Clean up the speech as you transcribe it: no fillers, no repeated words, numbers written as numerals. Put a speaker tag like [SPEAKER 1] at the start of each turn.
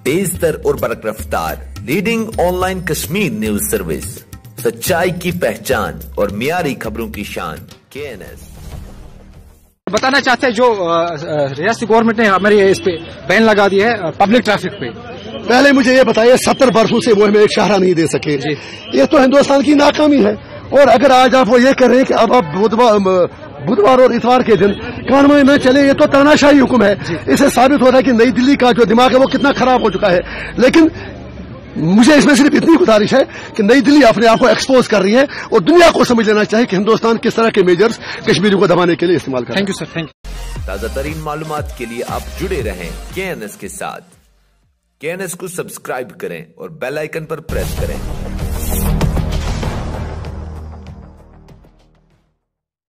[SPEAKER 1] तेज तर और बरक रफ्तार leading online Kashmir news service, सच्चाई की पहचान और मियारी खबरों की शान KNS।
[SPEAKER 2] बताना चाहते हैं जो रियासती गवर्नमेंट ने हमारे इस पे बैन लगा दिया है पब्लिक ट्रैफिक पे।
[SPEAKER 3] पहले मुझे ये बताइए 70 बरसों से वो हमें एक शाहरा नहीं दे सके, ये तो हिंदुस्तान की नाकामी है। और अगर आज आप वो ये कर रहे हैं कि अब आप बुधवार और इतवार के दिन कानून न चले, ये तो तानाशाही हुक्म है। इससे साबित हो रहा है कि नई दिल्ली का जो दिमाग है वो कितना खराब हो चुका है। लेकिन मुझे इसमें सिर्फ इतनी गुजारिश है कि नई दिल्ली अपने आप को एक्सपोज कर रही है और दुनिया को समझ लेना चाहिए कि हिंदुस्तान किस तरह के मेजर्स कश्मीरियों को दबाने के लिए इस्तेमाल कर रहा है।
[SPEAKER 2] Thank you sir, thank you.
[SPEAKER 1] ताजा तरीन मालूमात के लिए आप जुड़े रहें KNS के साथ। KNS को सब्सक्राइब करें और बेल आइकन पर प्रेस करें।